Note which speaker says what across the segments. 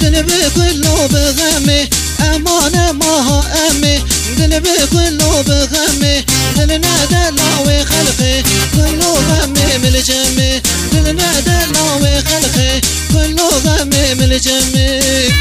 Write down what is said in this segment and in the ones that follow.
Speaker 1: دل بكله بغمي أمانة ماها أمي دل بكله بغمي دلنا دلاوي خلقي كله غمي من الجمي دلنا دلاوي خلقي كله غمي من الجمي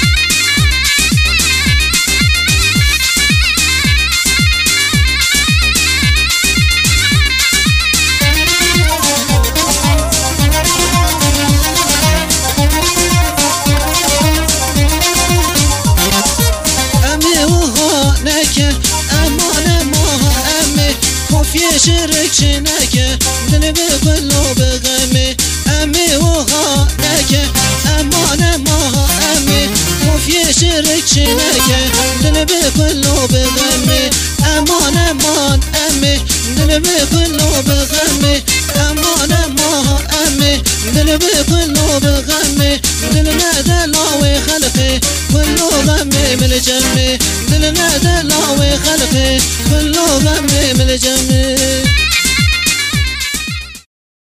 Speaker 1: يشرك شنكه دل بكله بغمي أمي وغانكه أمانة ماها أمي خوف يشرك شنكه دل بكله بغمي أمانة مان أمي دل بكله بغمي أمانة ماها أمي دل بكله بغمي دلنا دلاوي خلقي كله غمي من الجمي دلنا دلاوي خلقي كله غمي من الجمي